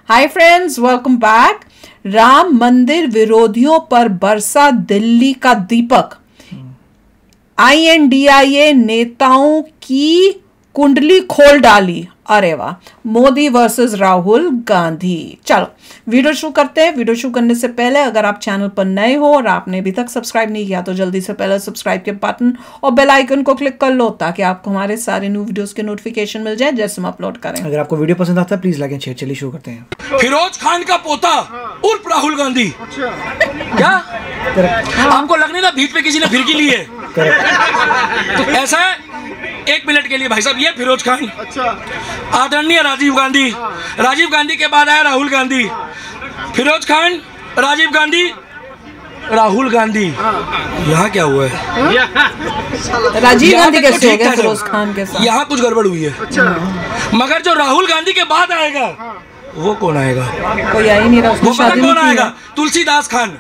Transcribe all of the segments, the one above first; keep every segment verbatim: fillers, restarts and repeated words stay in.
हाय friends, welcome back. Ram Mandir विरोधियों पर बरसा दिल्ली का दीपक। आईएनडीआईए नेताओं की कुंडली खोल डाली। अरे वाह, मोदी वर्सेस राहुल गांधी। चलो वीडियो शुरू करते हैं। वीडियो शुरू करने से पहले अगर आप चैनल पर नए हो और आपने अभी तक सब्सक्राइब नहीं किया तो जल्दी से पहले सब्सक्राइब के बटन और बेल आइकन को क्लिक कर लो ताकि आपको हमारे सारे न्यू वीडियोस के नोटिफिकेशन मिल जाए जैसे हम अपलोड करें। अगर आपको वीडियो पसंद आता है प्लीज लाइक एंड शेयर। चलिए शुरू करते हैं। फिरोज खान का पोता उर्फ राहुल गांधी। अच्छा। क्या आपको लगने ना बीच पे किसी ने फिरकी ली है? तो ऐसा है, एक मिनट के लिए भाई साहब, ये फिरोज खान। अच्छा। आदरणीय राजीव गांधी, राजीव गांधी के बाद आया राहुल गांधी। फिरोज खान, राजीव गांधी, राहुल गांधी। यहाँ क्या हुआ है? राजीव गांधी कैसे हो गया फिरोज खान के साथ? यहाँ कुछ गड़बड़ हुई है। अच्छा। मगर जो राहुल गांधी के बाद आएगा वो कौन आएगा? कोई आ ही नहीं रहा। वो पता कौन आएगा? तुलसीदास खान।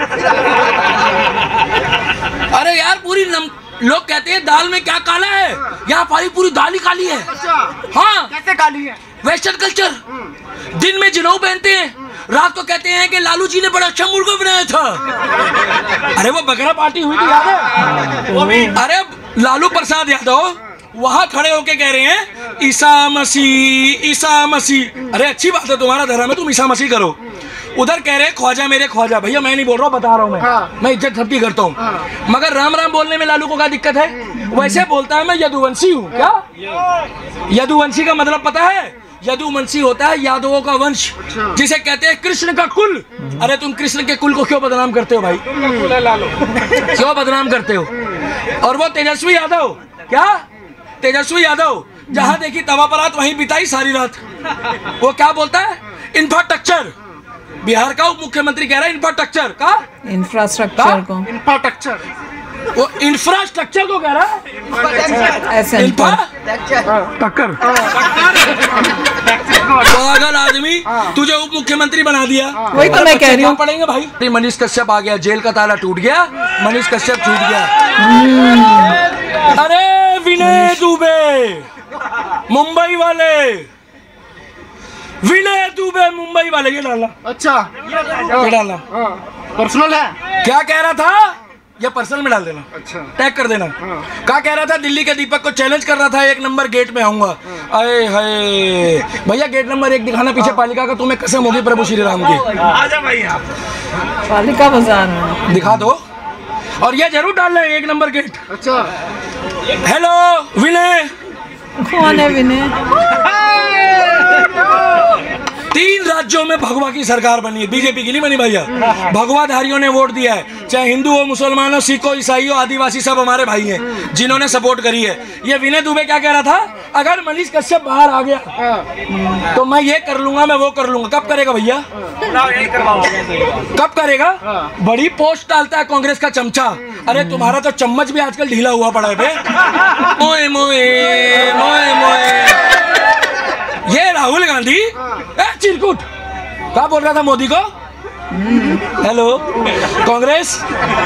अरे यार, पूरी नम... लोग कहते हैं दाल में क्या काला है, यहाँ पारी पूरी दाल ही काली है। अच्छा। हाँ, कैसे काली है? Western culture. दिन में जिनऊ पहनते हैं, रात को कहते हैं कि लालू जी ने बड़ा अच्छा मुर्गा बनाया था। अरे वो बकरा पार्टी हुई थी, याद है? अरे लालू प्रसाद यादव वहां खड़े होके कह रहे हैं ईसा मसीह, ईसा मसीह। अरे अच्छी बात है, तुम्हारा धर्म है, तुम ईसा मसीह करो। उधर कह रहे ख्वाजा मेरे ख्वाजा। भैया मैं नहीं बोल रहा हूँ, बता रहा हूँ मैं। हाँ। मैं इज्जत सबकी करता हूँ। हाँ। मगर राम राम बोलने में लालू को क्या दिक्कत है? वैसे बोलता है मैं यदुवंशी हूँ। क्या यदुवंशी का मतलब पता है? यदुवंशी होता है यादवों का वंश, जिसे कहते हैं कृष्ण का कुल। अरे तुम कृष्ण के कुल को क्यों बदनाम करते हो भाई? क्यों बदनाम करते हो? और वो तेजस्वी यादव, क्या तेजस्वी यादव जहाँ देखी तवा परात वहीं बिताई सारी रात। वो क्या बोलता है? इंफ्रास्ट्रक्चर। बिहार का उप मुख्यमंत्री कह रहा है इंफ्रास्ट्रक्चर का, इंफ्रास्ट्रक्चर को, इंफ्रास्ट्रक्चर वो इंफ्रास्ट्रक्चर को कह रहा है। ऐसे टक्कर पागल आदमी, तुझे उप मुख्यमंत्री बना दिया। वही तो मैं कह रही हूँ। पड़ेंगे भाई। मनीष कश्यप आ गया, जेल का ताला टूट गया, मनीष कश्यप छूट गया। अरे विनय दुबे मुंबई वाले, विनय दुबे मुंबई वाले, ये डालना। अच्छा, ये डालना पर्सनल है। क्या कह रहा था? ये पर्सनल में डाल देना। अच्छा, टैग कर देना। हाँ। क्या कह रहा था? दिल्ली के दीपक को चैलेंज कर रहा था, एक नंबर गेट में आऊंगा। अरे हाय भैया, गेट नंबर एक दिखाना पीछे पालिका का, तुम्हें कसम होगी प्रभु श्री राम की। आजा भैया, पालिका बाजार में दिखा दो। और ये जरूर डाल रहे एक नंबर गेट। अच्छा। हेलो विनय। कौन है विनय? तीन राज्यों में भगवा की सरकार बनी है, बीजेपी की नहीं बनी भैया। भगवाधारियों ने वोट दिया है, चाहे हिंदू हो, मुसलमान हो, सिख हो, ईसाई हो, आदिवासी, सब हमारे भाई हैं जिन्होंने सपोर्ट करी है। ये विनय दुबे क्या कह रहा था? अगर मनीष कश्यप बाहर आ गया तो मैं ये कर लूंगा, मैं वो कर लूंगा। कब करेगा भैया? कब करेगा? बड़ी पोस्ट डालता है कांग्रेस का चमचा। अरे तुम्हारा तो चम्मच भी आजकल ढीला हुआ पड़ा है बे। मोए मोए मोए मोए। ये राहुल गांधी चिरकुट क्या बोल रहा था मोदी को? हेलो कांग्रेस,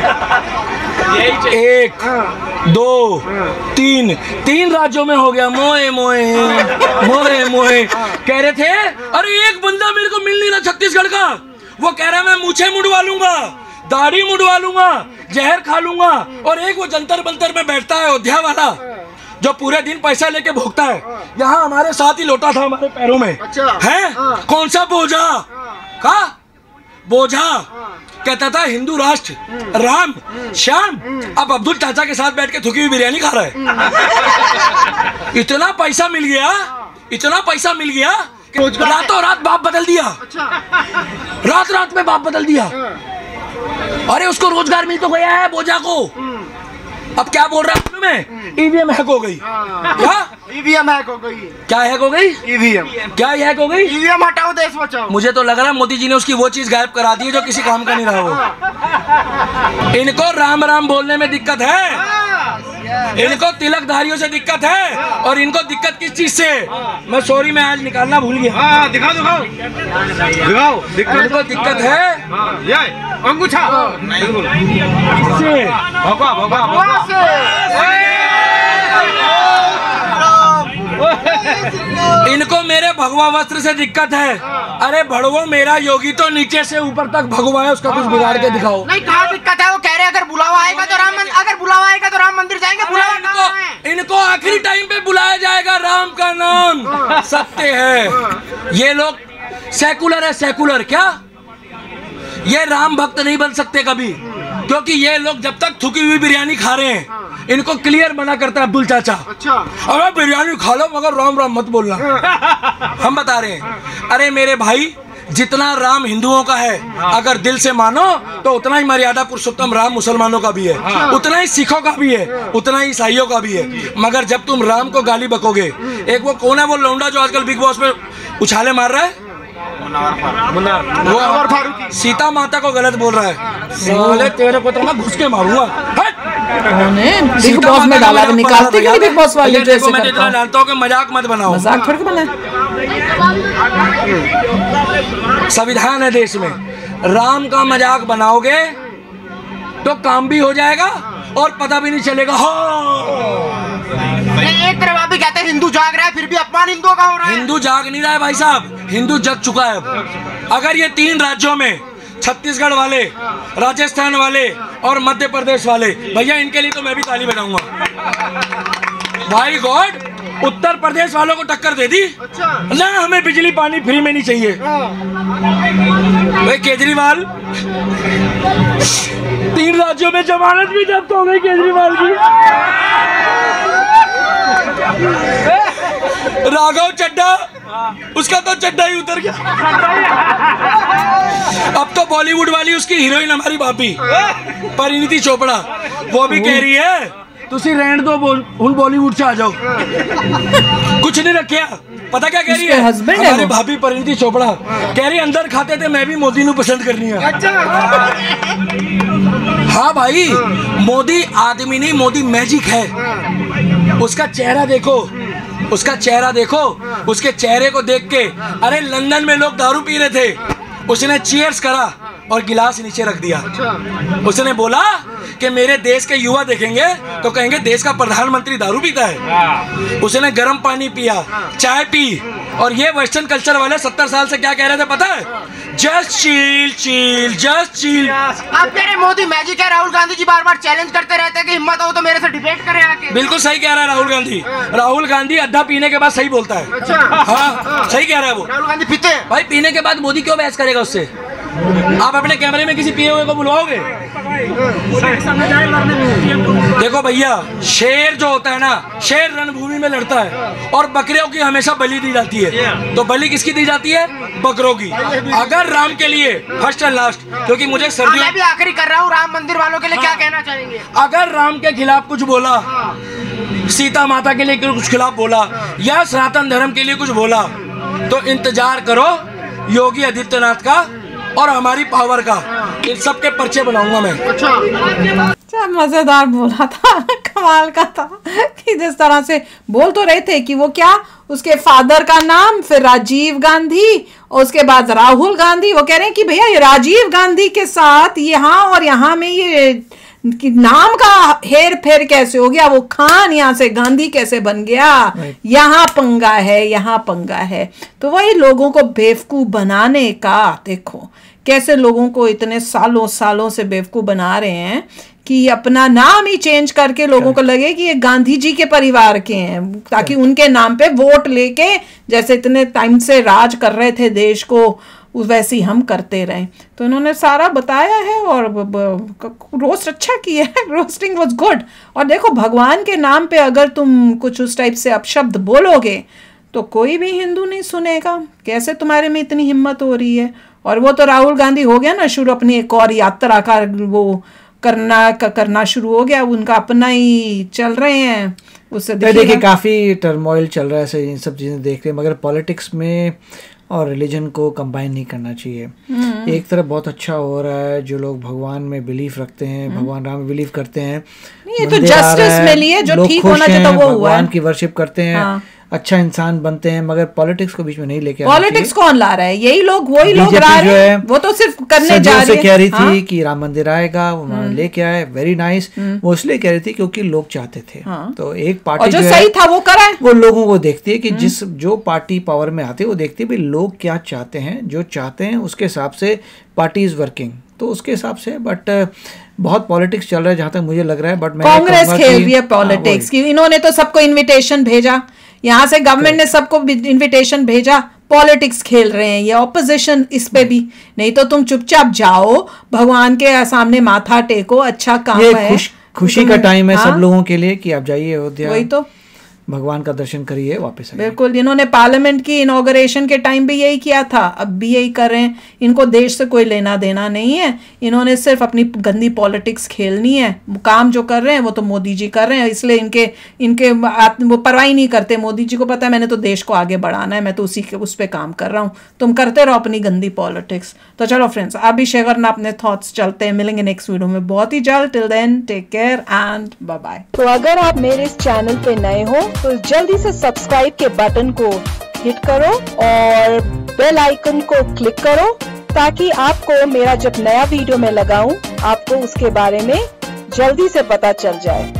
एक दो तीन तीन राज्यों में हो गया। मोए मोए मोए मोए कह रहे थे। अरे एक बंदा मेरे को मिल नहीं रहा छत्तीसगढ़ का, वो कह रहा है मैं मूछे मुड़वा लूंगा, दाढ़ी मुड़वा लूंगा, जहर खा लूंगा। और एक वो जंतर मंतर में बैठता है अयोध्या वाला, जो पूरे दिन पैसा लेके भोगता है। यहाँ हमारे साथ ही लोटा था हमारे पैरों में। अच्छा। है कौन सा बोझा? का बोझा कहता था हिंदू राष्ट्र, राम, श्याम। अब अब्दुल चाचा के साथ बैठ के थुकी हुई बिरयानी खा रहा है। इतना पैसा मिल गया, इतना पैसा मिल गया कि रातों रात बाप बदल दिया। रात रात में बाप बदल दिया। अरे उसको रोजगार मिल तो गया है बोझा को। अब क्या बोल रहा हूँ मैं? ईवीएम हैक हो गई। क्या ईवीएम हैक हो गई? क्या हैक हो गई? ईवीएम। क्या हैक हो गई? ईवीएम हटाओ, देश बचाओ। मुझे तो लग रहा है मोदी जी ने उसकी वो चीज गायब करा दी है जो किसी काम का नहीं रहा वो। इनको राम राम बोलने में दिक्कत है, इनको तिलकधारियों से दिक्कत है। और इनको दिक्कत किस चीज से? मैं सॉरी मैं आज निकालना भूल गया। दिखाओ दिखाओ दिखाओ। इनको दिक्कत है अंगूठा भगवा भगवा भगवा। इनको मेरे भगवा वस्त्र से दिक्कत है। अरे भड़वो, मेरा योगी तो नीचे से ऊपर तक भगवा है, उसका कुछ बिगाड़ के दिखाओ। नहीं, कहाँ दिक्कत है? वो कह रहे हैं अगर बुलावा आएगा तो राम मंदिर, अगर बुलावा आएगा तो राम मंदिर जाएंगे। बुलावा इनको इनको आखिरी टाइम पे बुलाया जाएगा। राम का नाम सत्य है। ये लोग सेकुलर है, सेकुलर क्या? ये राम भक्त नहीं बन सकते कभी, क्योंकि ये लोग जब तक थुकी हुई बिरयानी खा रहे हैं, इनको क्लियर मना करता है अब्दुल चाचा। अच्छा। अरे बिरयानी खा लो मगर राम राम मत बोलना। हम बता रहे हैं, अरे मेरे भाई, जितना राम हिंदुओं का है, अगर दिल से मानो तो उतना ही मर्यादा पुरुषोत्तम राम मुसलमानों का भी है, उतना ही सिखों का भी है, उतना ही ईसाइयों का भी है। मगर जब तुम राम को गाली बकोगे, एक वो कौन है वो लौंडा जो आजकल बिग बॉस में उछाले मार रहा है, वो सीता माता को गलत बोल रहा है। साले तेरे को तो मैं घुस के मारूंगा। बिग बॉस में डाला, निकालते क्यों बिग बॉस वाले? देखो मैं इतना जानता हूँ कि मजाक मत बनाओ। मजाक थोड़ी बना। संविधान है देश में, राम का मजाक बनाओगे तो काम भी हो जाएगा और पता भी नहीं चलेगा। एक तरफ आप भी कहते हैं हिंदू जाग रहा है, फिर भी अपमान हिंदुओं का हो रहा है। हिंदू जाग नहीं रहा है भाई साहब, हिंदू जग चुका है अब। अगर ये तीन राज्यों में, छत्तीसगढ़ वाले, राजस्थान वाले और मध्य प्रदेश वाले, भैया इनके लिए तो मैं भी ताली बजाऊंगा। भाई गॉड, उत्तर प्रदेश वालों को टक्कर दे दी। अच्छा। ना हमें बिजली पानी फ्री में नहीं चाहिए। भाई केजरीवाल, तीन राज्यों में जमानत भी जब्त हो गई केजरीवाल की। राघव चड्डा, उसका तो चड्डा ही उतर गया। अब तो बॉलीवुड वाली उसकी हीरोइन हमारी भाभी परिणीति चोपड़ा, वो भी कह रही है तुसी रहने दो, हुन बॉलीवुड से आ जाओ। कुछ नहीं रखा, पता क्या कह रही है हमारी भाभी परिणीति चोपड़ा? कह रही अंदर खाते थे मैं भी मोदी नू पसंद करनी है। अच्छा। हाँ भाई, मोदी आदमी नहीं, मोदी मैजिक है। उसका चेहरा देखो, उसका चेहरा देखो, उसके चेहरे को देख के, अरे लंदन में लोग दारू पी रहे थे, उसने चीयर्स करा और गिलास नीचे रख दिया। उसने बोला कि मेरे देश के युवा देखेंगे तो कहेंगे देश का प्रधानमंत्री दारू पीता है। उसने गर्म पानी पिया, चाय पी, और ये वेस्टर्न कल्चर वाले सत्तर साल से क्या कह रहे थे पता है? Just chill chill, just chill. आप कह रहे मोदी मैजिक है। राहुल गांधी जी बार बार चैलेंज करते रहते हैं कि हिम्मत हो तो मेरे से डिबेट करें आके। बिल्कुल सही कह रहा है राहुल गांधी। राहुल गांधी अद्धा पीने के बाद सही बोलता है। अच्छा। हाँ, सही कह रहा है वो। राहुल गांधी पीते हैं भाई, पीने के बाद मोदी क्यों बहस करेगा उससे? आप अपने कैमरे में किसी पिए हुए को बुलवाओगे? देखो भैया, शेर जो होता है ना, शेर रणभूमि में लड़ता है और बकरियों की हमेशा बलि दी जाती है। तो बलि किसकी दी जाती है? बकरों की। अगर राम के लिए फर्स्ट एंड लास्ट, क्योंकि मुझे सर्दियों, मैं भी आखिरी कर रहा हूँ, राम मंदिर वालों के लिए क्या कहना चाहेंगे? अगर राम के खिलाफ कुछ बोला, सीता माता के लिए कुछ खिलाफ बोला, या सनातन धर्म के लिए कुछ बोला, तो इंतजार करो योगी आदित्यनाथ का और हमारी पावर का। इन सब के पर्चे बनाऊंगा मैं। अच्छा, मजेदार बोला था, कमाल का था कि जिस तरह से बोल तो रहे थे कि वो क्या, उसके फादर का नाम, फिर राजीव गांधी, और उसके बाद राहुल गांधी। वो कह रहे हैं कि भैया ये राजीव गांधी के साथ यहाँ और यहाँ में ये कि नाम का हेर फेर कैसे हो गया, वो खान यहाँ से गांधी कैसे बन गया, यहाँ पंगा है, यहाँ पंगा है। तो वही लोगों को बेवकूफ बनाने का, देखो कैसे लोगों को इतने सालों सालों से बेवकूफ बना रहे हैं कि अपना नाम ही चेंज करके लोगों को लगे कि ये गांधी जी के परिवार के हैं, ताकि उनके नाम पे वोट लेके, जैसे इतने टाइम से राज कर रहे थे देश को, वैसे ही हम करते रहे। तो इन्होंने सारा बताया है और रोस्ट अच्छा किया है, रोस्टिंग वाज गुड। और देखो, भगवान के नाम पे अगर तुम कुछ उस टाइप से अपशब्द बोलोगे तो कोई भी हिंदू नहीं सुनेगा। कैसे तुम्हारे में इतनी हिम्मत हो रही है? और वो तो राहुल गांधी हो गया ना शुरू, अपनी एक और यात्रा का वो करना का करना शुरू हो गया, उनका अपना ही चल रहे हैं। उससे देखिए काफ़ी टर्मोइल चल रहा है, ऐसे इन सब चीज़ें देख रहे हैं, मगर पॉलिटिक्स में और रिलीजन को कंबाइन नहीं करना चाहिए। एक तरफ बहुत अच्छा हो रहा है, जो लोग भगवान में बिलीफ रखते हैं, भगवान राम में बिलीफ करते हैं, ये तो जस्टिस मिली है, जो ठीक होना चाहिए वो हुआ है। भगवान की वर्शिप करते हैं। हाँ। अच्छा इंसान बनते हैं, मगर पॉलिटिक्स को बीच में नहीं लेके पॉलिटिक्स कौन ला रहा है? यही लोग, वही लोग ला रहे हैं। वो तो सिर्फ करने जा रही है। कह रही थी कि राम मंदिर आएगा, वो लेके आए, वेरी नाइस। वो इसलिए कह रही थी क्योंकि लोग चाहते थे। तो एक पार्टी जो सही था वो करा है। वो लोगों को देखती है कि जिस जो पार्टी पावर में आती है वो देखती है भाई लोग क्या चाहते हैं, जो चाहते हैं उसके हिसाब से पार्टी इज वर्किंग, तो उसके हिसाब से। बट बहुत पॉलिटिक्स चल रहा है जहां तक मुझे लग रहा है। बट कांग्रेस खेल रही है पॉलिटिक्स की। इन्होंने तो सबको इनविटेशन भेजा, यहाँ से गवर्नमेंट ने सबको इनविटेशन भेजा, पॉलिटिक्स खेल रहे हैं ये ऑपोजिशन इस पे भी। नहीं तो तुम चुपचाप जाओ, भगवान के सामने माथा टेको, अच्छा काम है। खुश, खुशी का टाइम है सब लोगों के लिए कि आप जाइए अयोध्या, वही तो भगवान का दर्शन करिए, वापस आइए। बिल्कुल, इन्होंने पार्लियामेंट की इनॉग्रेशन के टाइम भी यही किया था, अब भी यही कर रहे हैं। इनको देश से कोई लेना देना नहीं है, इन्होंने सिर्फ अपनी गंदी पॉलिटिक्स खेलनी है। काम जो कर रहे हैं वो तो मोदी जी कर रहे हैं, इसलिए इनके इनके वो परवाह ही नहीं करते। मोदी जी को पता है मैंने तो देश को आगे बढ़ाना है, मैं तो उसी के उस पर काम कर रहा हूँ, तुम करते रहो अपनी गंदी पॉलिटिक्स। तो चलो फ्रेंड्स, आप भी शेयर करना अपने थॉट्स। चलते हैं, मिलेंगे नेक्स्ट वीडियो में बहुत ही जल्द। Till then take care and bye bye. तो अगर आप मेरे इस चैनल पे नए हो तो जल्दी से सब्सक्राइब के बटन को हिट करो और बेल आइकन को क्लिक करो, ताकि आपको मेरा जब नया वीडियो मैं लगाऊं आपको उसके बारे में जल्दी से पता चल जाए।